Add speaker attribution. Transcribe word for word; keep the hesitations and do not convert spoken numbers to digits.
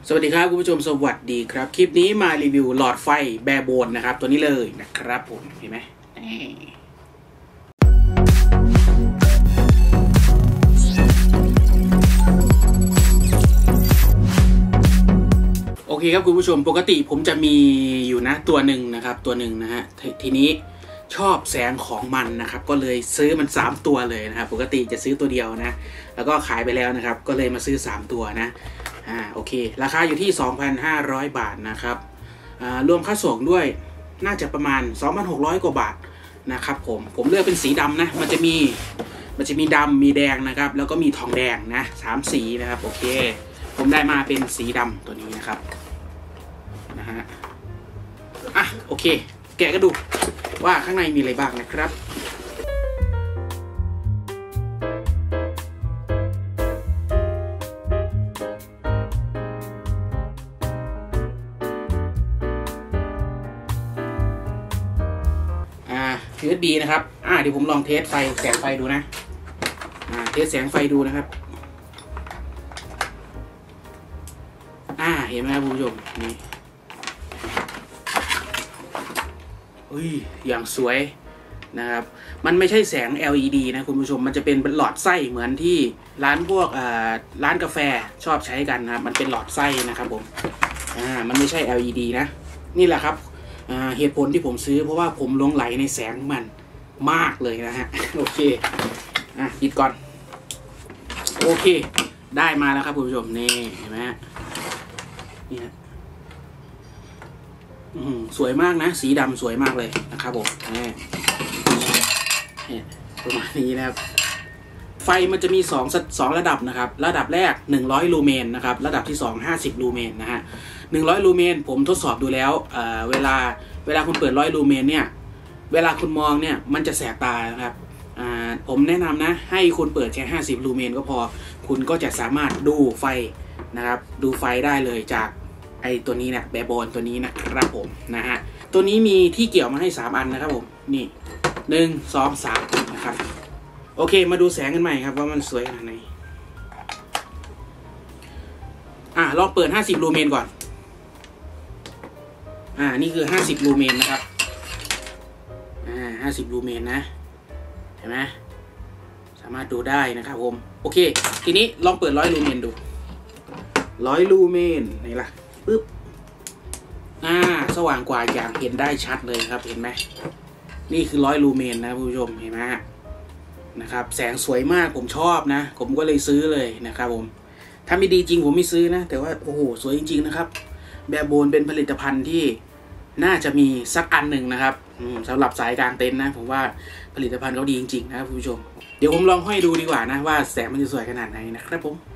Speaker 1: สวัสดีครับคุณผู้ชมสวัสดีครับคลิปนี้มารีวิวหลอดไฟแบร์โบนนะครับตัวนี้เลยนะครับผมเห็นไหมโอเคครับคุณผู้ชมปกติผมจะมีอยู่นะตัวหนึ่งนะครับตัวหนึ่งนะฮะทีนี้ชอบแสงของมันนะครับก็เลยซื้อมันสามตัวเลยนะครับปกติจะซื้อตัวเดียวนะแล้วก็ขายไปแล้วนะครับก็เลยมาซื้อสามตัวนะอ่าโอเคราคาอยู่ที่ สองพันห้าร้อย บาทนะครับอ่ารวมค่าส่งด้วยน่าจะประมาณ สองพันหกร้อย กว่าบาทนะครับผมผมเลือกเป็นสีดำนะมันจะมีมันจะมีดำมีแดงนะครับแล้วก็มีทองแดงนะสามสีนะครับโอเคผมได้มาเป็นสีดำตัวนี้นะครับนะฮะอ่ะโอเคแกะก็ดูว่าข้างในมีอะไรบ้างนะครับยู เอส บี นะครับอ่าเดี๋ยวผมลองเทสไฟแสงไฟดูนะอ่าเทสแสงไฟดูนะครับอ่าเห็นไหมครับคุณผู้ชมนี่อุ้ยอย่างสวยนะครับมันไม่ใช่แสง แอล อี ดี นะคุณผู้ชมมันจะเป็นหลอดไส้เหมือนที่ร้านพวกอ่าร้านกาแฟชอบใช้กันนะครับมันเป็นหลอดไส้นะครับผมอ่ามันไม่ใช่ แอล อี ดี นะนี่แหละครับเหตุผลที่ผมซื้อเพราะว่าผมหลงไหลในแสงมันมากเลยนะฮะโอเคอ่ะปิดก่อนโอเคได้มาแล้วครับคุณผู้ชมนี่เห็นไหมฮะนี่ฮะสวยมากนะสีดำสวยมากเลยนะครับผมนี่ประมาณนี้นะครับไฟมันจะมีสองสองระดับนะครับระดับแรกหนึ่งร้อยลูเมนนะครับระดับที่สองห้าสิบลูเมนนะฮะหนึ่งร้อยลูเมนผมทดสอบดูแล้วเอ่อเวลาเวลาคุณเปิดร้อยลูเมนเนี่ยเวลาคุณมองเนี่ยมันจะแสบตานะครับอ่าผมแนะนำนะให้คุณเปิดแค่ห้าสิบลูเมนก็พอคุณก็จะสามารถดูไฟนะครับดูไฟได้เลยจากไอตัวนี้เนี่ยแบร์โบนตัวนี้นะครับผมนะฮะตัวนี้มีที่เกี่ยวมาให้สามอันนะครับผมนี่หนึ่ง สอง สามนะครับโอเคมาดูแสงกันใหม่ครับว่ามันสวยขนาดไหนอ่ะลองเปิดห้าสิบลูเมนก่อนอ่านี่คือห้าสิบลูเมนนะครับอ่าห้าสิบลูเมนนะเห็นไหมสามารถดูได้นะครับผมโอเคทีนี้ลองเปิดร้อยลูเมนดูร้อยลูเมนนี่ล่ะปึ๊บอ่าสว่างกว่าอย่างเห็นได้ชัดเลยครับเห็นไหมนี่คือร้อยลูเมนนะผู้ชมเห็นไหมนะครับแสงสวยมากผมชอบนะผมก็เลยซื้อเลยนะครับผมถ้าไม่ดีจริงผมไม่ซื้อนะแต่ว่าโอ้โหสวยจริงๆนะครับแบร์โบนเป็นผลิตภัณฑ์ที่น่าจะมีสักอันหนึ่งนะครับสำหรับสายกลางเต็นท์นะผมว่าผลิตภัณฑ์เขาดีจริงๆนะครับคุณผู้ชมเดี๋ยวผมลองห้อยดูดีกว่านะว่าแสงมันจะสวยขนาดไหนนะครับผม